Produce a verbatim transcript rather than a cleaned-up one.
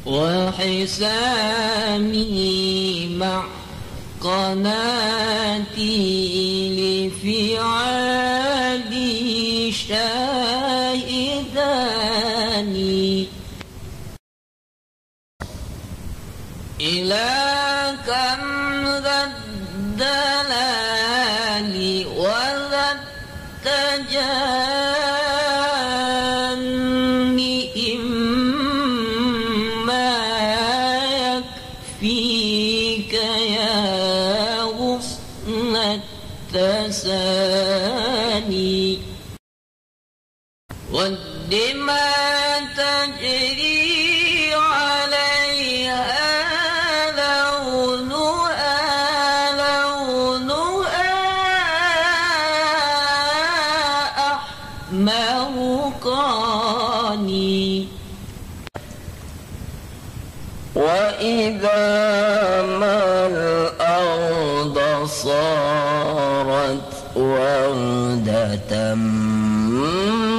وحسامي مع قناتي لفعالي شاهداني إلى كم ذا الدلال وذا التجاني إما يكفيك يا غصن التساني والدماء تجري عليها موقاني وإذا ما الأرض صارت وردة